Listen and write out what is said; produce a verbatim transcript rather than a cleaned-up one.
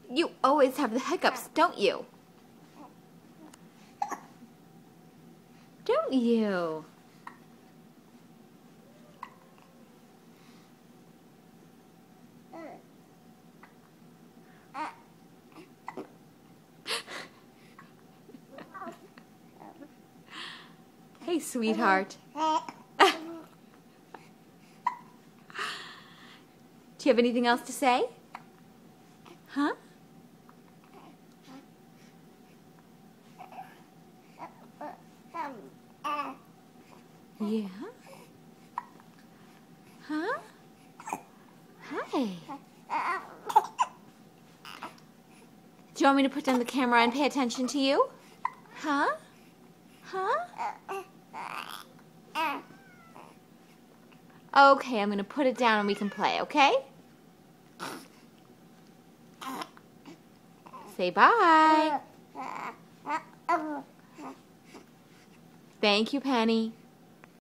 You always have the hiccups, don't you? Don't you? Hey, sweetheart. Do you have anything else to say? Huh? Yeah? Huh? Hi. Do you want me to put down the camera and pay attention to you? Huh? Huh? Okay, I'm going to put it down and we can play, okay? Say bye. Thank you, Penny.